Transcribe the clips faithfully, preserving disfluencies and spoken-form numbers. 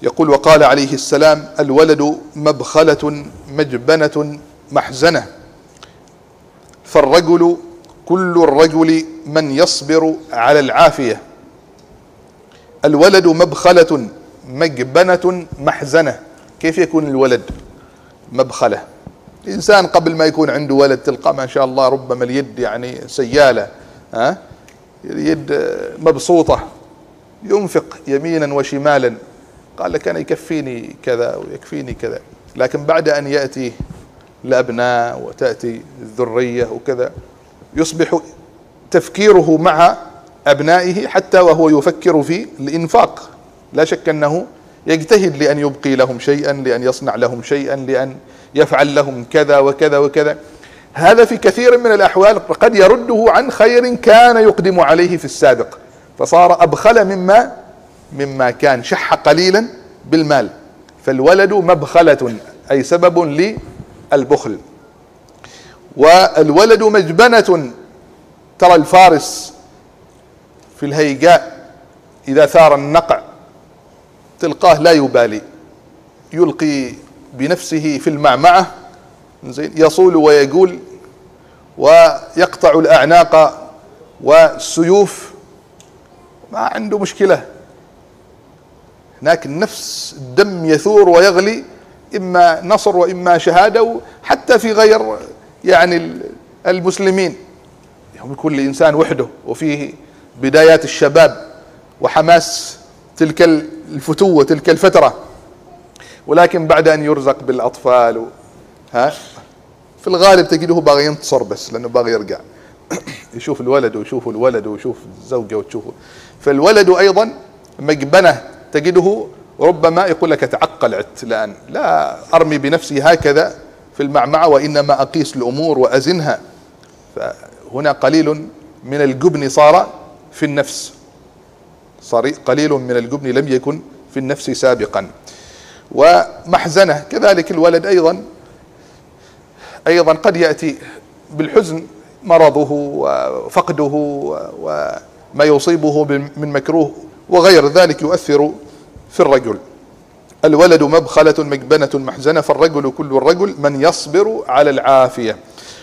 يقول: وقال عليه السلام: الولد مبخلة مجبنة محزنة، فالرجل كل الرجل من يصبر على العافية. الولد مبخلة مجبنة محزنة. كيف يكون الولد مبخلة؟ الإنسان قبل ما يكون عنده ولد تلقى ما شاء الله ربما اليد يعني سيالة، ها، اليد مبسوطة، ينفق يمينا وشمالا، قال لك أنا يكفيني كذا ويكفيني كذا. لكن بعد أن يأتي الأبناء وتأتي الذرية وكذا، يصبح تفكيره مع أبنائه حتى وهو يفكر في الإنفاق. لا شك أنه يجتهد لأن يبقي لهم شيئا، لأن يصنع لهم شيئا، لأن يفعل لهم كذا وكذا وكذا. هذا في كثير من الأحوال قد يرده عن خير كان يقدم عليه في السابق، فصار أبخل مما مما كان، شح قليلا بالمال. فالولد مبخلة أي سبب للبخل. والولد مجبنة، ترى الفارس في الهيجاء إذا ثار النقع تلقاه لا يبالي، يلقي بنفسه في المعمعة، يصول ويقول ويقطع الأعناق والسيوف، ما عنده مشكلة. هناك النفس الدم يثور ويغلي، إما نصر وإما شهادة، حتى في غير يعني المسلمين. يوم كل إنسان وحده وفيه بدايات الشباب وحماس تلك الفتوة تلك الفترة، ولكن بعد أن يرزق بالأطفال و... ها في الغالب تجده باغي ينتصر بس لأنه باغي يرجع يشوف الولد ويشوف الولد ويشوف الزوجة وتشوفه. فالولد أيضا مجبنة، تجده ربما يقول لك تعقلت الآن، لا أرمي بنفسي هكذا في المعمعة وإنما أقيس الأمور وأزنها. فهنا قليل من الجبن صار في النفس، صار قليل من الجبن لم يكن في النفس سابقا. ومحزنة كذلك الولد أيضا أيضا قد يأتي بالحزن، مرضه وفقده وما يصيبه من مكروه وغير ذلك يؤثر في الرجل. الولد مبخلة مجبنة محزنة، فالرجل كل الرجل من يصبر على العافية.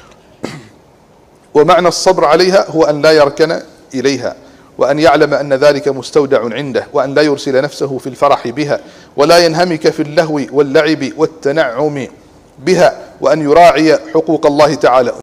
ومعنى الصبر عليها هو أن لا يركن إليها، وأن يعلم أن ذلك مستودع عنده، وأن لا يرسل نفسه في الفرح بها، ولا ينهمك في اللهو واللعب والتنعم بها، وأن يراعي حقوق الله تعالى.